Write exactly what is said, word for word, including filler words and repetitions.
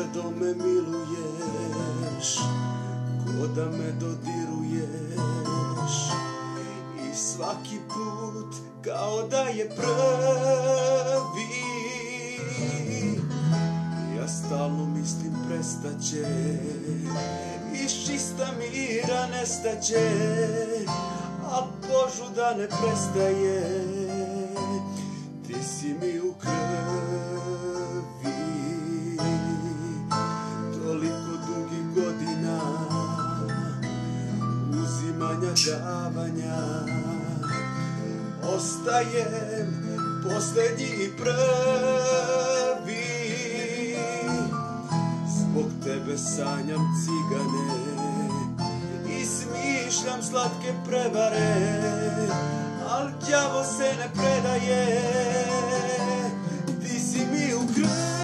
pogledom me miluješ, ko da me dodiruješ, i svaki put kao da je prvi. Ja stalno mislim prestaće, iz čista mira nestaće, a požuda ne prestaje. Ti si mi u krvi, toliko dugih godina uzimanja, davanja. Ostajem poslednji i prvi, zbog tebe sanjam cigane i smišljam slatke prevare, al đavo se ne predaje.